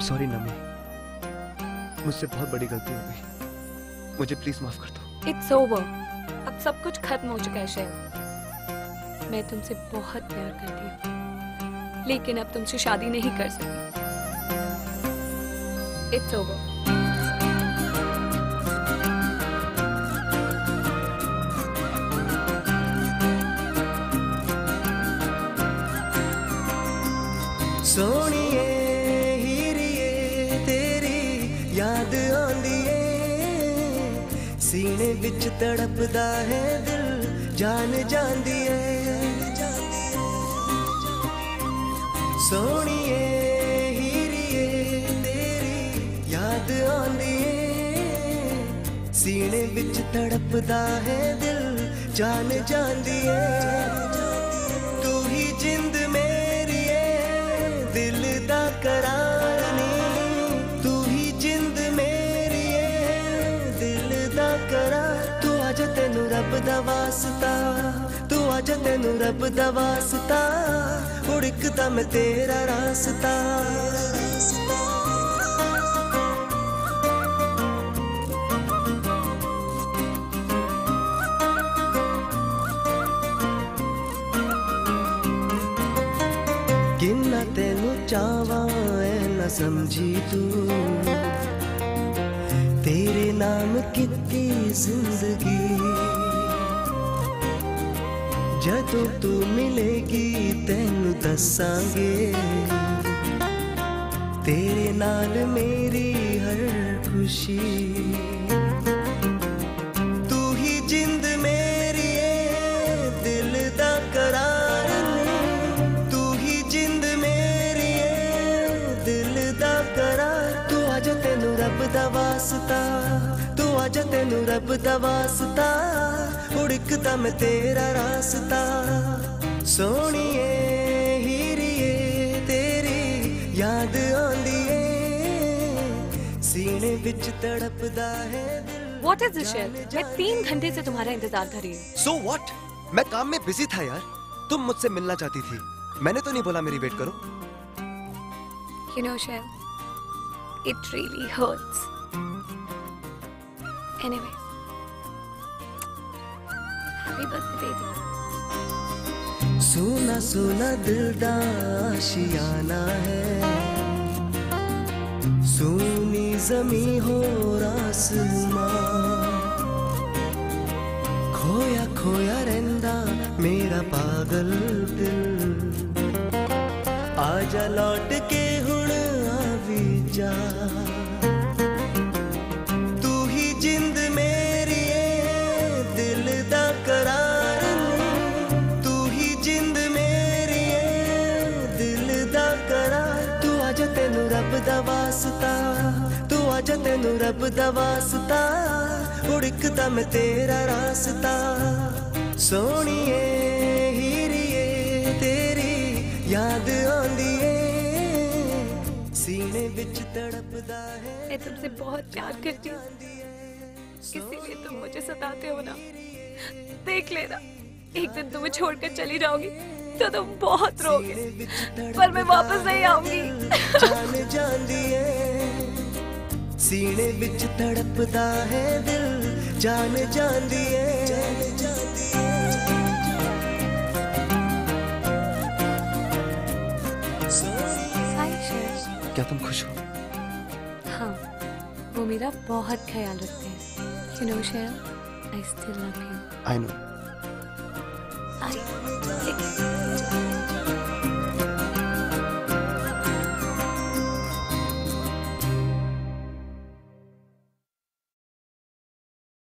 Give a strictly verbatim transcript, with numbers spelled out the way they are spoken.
Sorry नमी, मुझसे बहुत बड़ी गलती हो गई, मुझे प्लीज माफ कर दो। इट्स ओवर, अब सब कुछ खत्म हो चुका है शैल। मैं तुमसे बहुत प्यार करती हूँ, लेकिन अब तुमसे शादी नहीं कर सकती। It's over. सोनिए हिरिये तेरी याद आंदी है, सीने विच तड़पदा है दिल जान जांदी है। सोनिए हिरिये तेरी याद आंदी है, सीने विच तड़पदा है दिल जान जांदी है। तू ही जिंद मेरी है, दिल दा करार नी, तू ही जिंद मेरी है, दिल दा करार। तू आजा तेनू रब दा वास्ता, तू आजा तेनू रब दा वास्ता, उड़कदा मैं तेरा रास्ता। किन्ना तेनू चावा ऐ न समझी तू, तेरे नाम कितनी जिंदगी। जदों तू मिलेगी तेनू दसांगे, तेरे नाल मेरी हर खुशी। तू ही जिंद मेरी है, दिल दा करार नी, तू ही जिंद मेरी है, दिल दा करार। तू आजा तेनू रब दा वास्ता, तू आजा तेनू रब दा वास्ता, उड़कदा मैं तेरा रास्ता। सोनिए हिरिये तेरी याद आंदी है, सीने विच तड़पदा है दिल। What is this शैल? मैं तीन घंटे से तुम्हारा इंतजार कर रही हूँ। So what? मैं काम में बिजी था यार, तुम मुझसे मिलना चाहती थी, मैंने तो नहीं बोला मेरी वेट करो। You know shell, it really hurts. Anyway, happy birthday baby. सोना सोना दिल दा आशियाना है, सोनी जमी हो आसमां। खोया खोया रहंदा मेरा पागल दिल, आजा लौट के हुण आवी जा। तू ही जिंद मेरी है, दिल दा करार नी, तू ही जिंद मेरी है, दिल दा करार। तू आजा तेनू रब दा वास्ता, तू आजा तेनू रब दा वास्ता, उड़कदा मैं तेरा रास्ता। सोनिए हिरिये तेरी याद आंदी है, सीने विच तड़पदा है। मैं तुमसे बहुत प्यार करती हूँ, इसीलिए तुम मुझे सताते हो ना। देख लेना, एक दिन तुम्हें छोड़कर चली जाओगी तो तुम बहुत रोगे, पर मैं वापस नहीं आऊंगी। जान जांदी है, सीने विच तड़पदा है दिल जान जांदी है। क्या तुम खुश हो? हाँ, वो मेरा बहुत ख्याल रखते हैं। You know shell, I still love you. I know. I